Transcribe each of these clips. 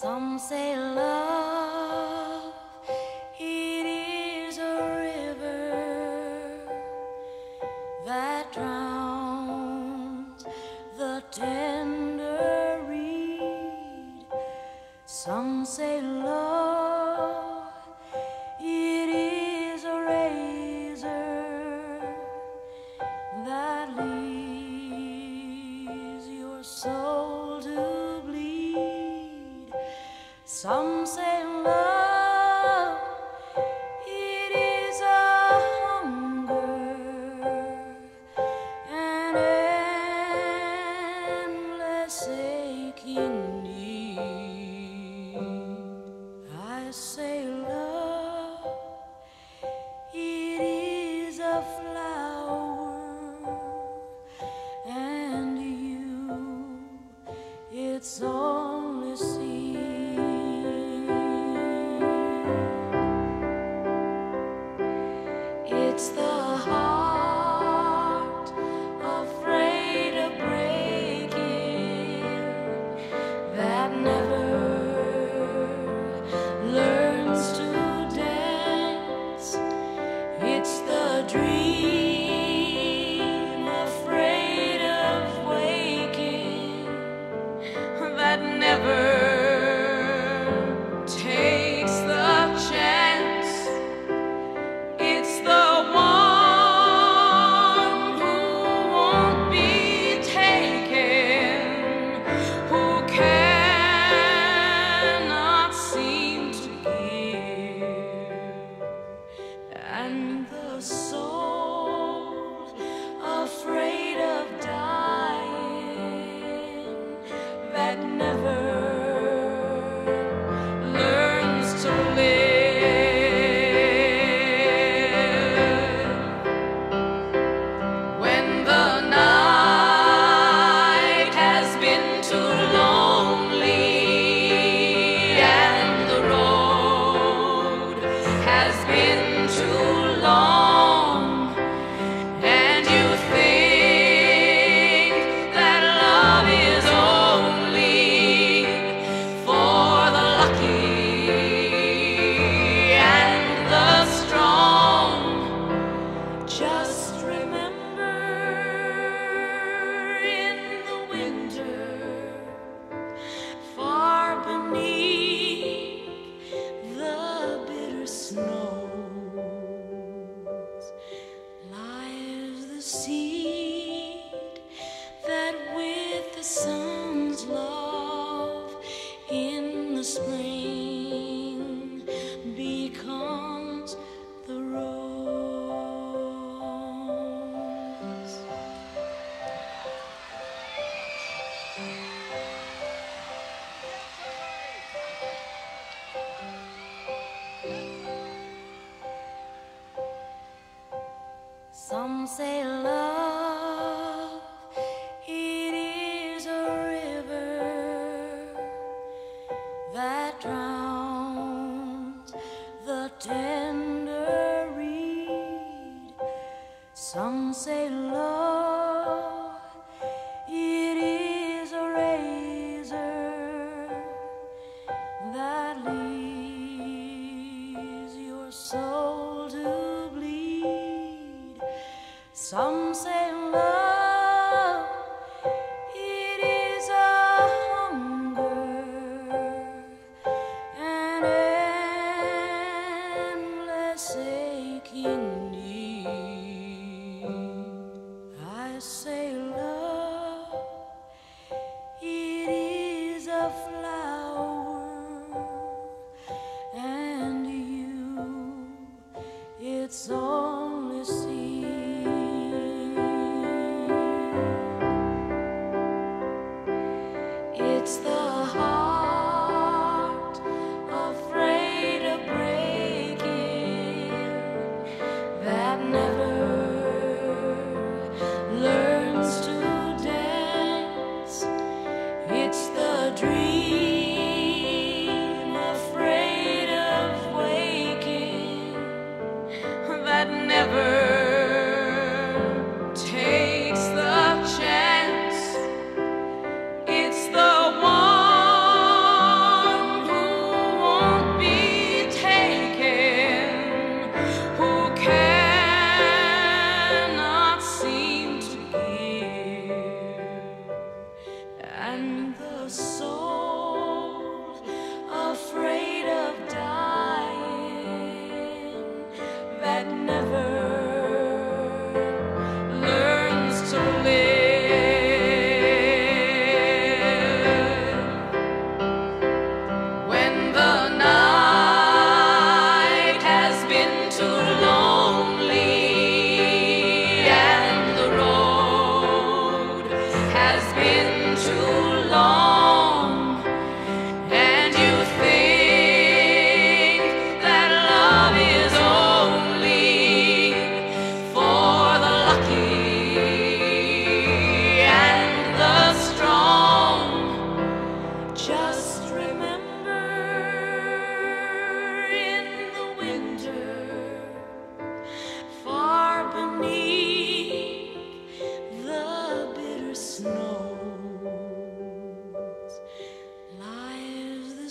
Some say love, it is a river that drowns the tender reed. Some say love, it is a razor that leaves your soul to bleed. Some say love, it is a hunger, an endless aching need. I say love, it is a flower, and you, it's only seed. It's the heart afraid of breaking that never learns to dance. It's the dream afraid of waking that never takes the chance. It's the one who won't be taken, who cannot seem to give, and the soul afraid of dying that never learns to live. When the night has been too lonely and the road has been too long, and you think that love is only for the lucky and the strong, just remember in the winter, far beneath the bitter snows, lies the seed that with the sun's love in the spring becomes the rose. Some say love, it is a river that drowns the tender reed. Some say love, it is a razor that leaves your soul to bleed. Some say love, it is a hunger, an endless aching need. I say love, it is a flower, and you, it's only seed.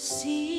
see